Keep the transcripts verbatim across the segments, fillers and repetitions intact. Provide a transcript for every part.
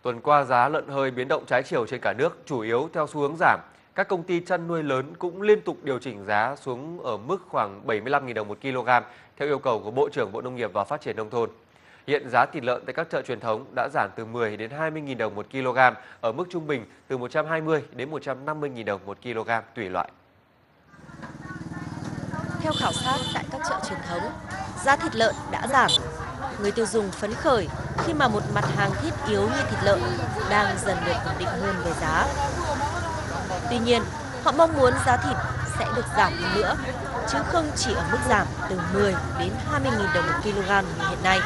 Tuần qua giá lợn hơi biến động trái chiều trên cả nước, chủ yếu theo xu hướng giảm. Các công ty chăn nuôi lớn cũng liên tục điều chỉnh giá xuống ở mức khoảng bảy mươi lăm nghìn đồng một kg theo yêu cầu của Bộ trưởng Bộ Nông nghiệp và Phát triển nông thôn. Hiện giá thịt lợn tại các chợ truyền thống đã giảm từ mười đến hai mươi nghìn đồng một kg, ở mức trung bình từ một trăm hai mươi đến một trăm năm mươi nghìn đồng một kg tùy loại. Theo khảo sát tại các chợ truyền thống, giá thịt lợn đã giảm. Người tiêu dùng phấn khởi khi mà một mặt hàng thiết yếu như thịt lợn đang dần được ổn định hơn về giá. Tuy nhiên, họ mong muốn giá thịt sẽ được giảm hơn nữa, chứ không chỉ ở mức giảm từ mười đến hai mươi nghìn đồng một kg như hiện nay.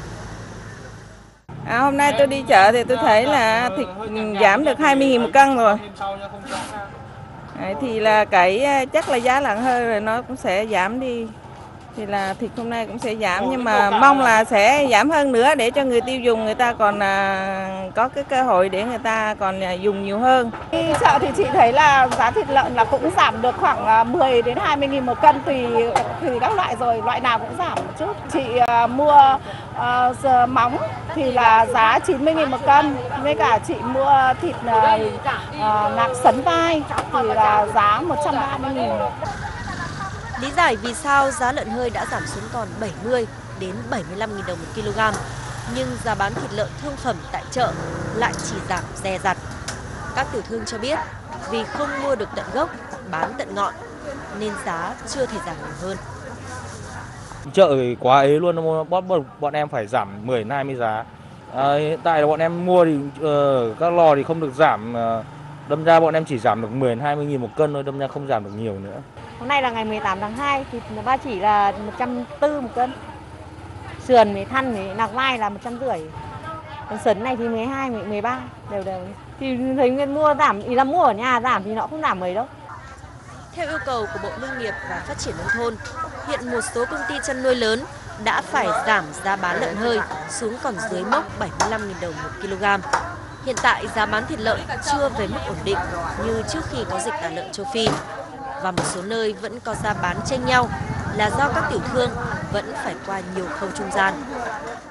À, hôm nay tôi đi chợ thì tôi thấy là thịt giảm được hai mươi nghìn một cân rồi. Đấy, thì là cái chắc là giá lợn hơi rồi nó cũng sẽ giảm đi. Thì là thịt hôm nay cũng sẽ giảm, nhưng mà mong là sẽ giảm hơn nữa để cho người tiêu dùng người ta còn à, có cái cơ hội để người ta còn à, dùng nhiều hơn. Đi chợ thì chị thấy là giá thịt lợn là cũng giảm được khoảng mười đến hai mươi nghìn một cân tùy tùy các loại, rồi loại nào cũng giảm một chút. Chị uh, mua uh, móng thì là giá chín mươi nghìn một cân, với cả chị mua thịt uh, uh, nạc sấn vai thì là giá một trăm ba mươi nghìn. Lý giải vì sao giá lợn hơi đã giảm xuống còn bảy mươi đến bảy mươi lăm nghìn đồng một kg, nhưng giá bán thịt lợn thương phẩm tại chợ lại chỉ giảm dè dặt. Các tiểu thương cho biết vì không mua được tận gốc, bán tận ngọn nên giá chưa thể giảm nhiều hơn. Chợ thì quá ấy luôn, bọn, bọn em phải giảm mười đến hai mươi giá. À, hiện tại là bọn em mua thì uh, các lò thì không được giảm, uh, đâm ra bọn em chỉ giảm được mười đến hai mươi nghìn một cân thôi, đâm ra không giảm được nhiều nữa. Hôm nay là ngày mười tám tháng hai, thịt ba chỉ là một trăm tư mươi một cân. Sườn với thăn với nạc vai là một trăm rưỡi. Còn sấn này thì mười hai, mười ba đều đều. Thì thấy người mua giảm, ý là mua ở nhà giảm thì nó không giảm mấy đâu. Theo yêu cầu của Bộ Nông nghiệp và Phát triển nông thôn, hiện một số công ty chăn nuôi lớn đã phải giảm giá bán lợn hơi xuống còn dưới mốc bảy mươi lăm nghìn đồng một kg. Hiện tại giá bán thịt lợn chưa về mức ổn định như trước khi có dịch tả lợn châu Phi. Và một số nơi vẫn có giá bán chênh nhau là do các tiểu thương vẫn phải qua nhiều khâu trung gian.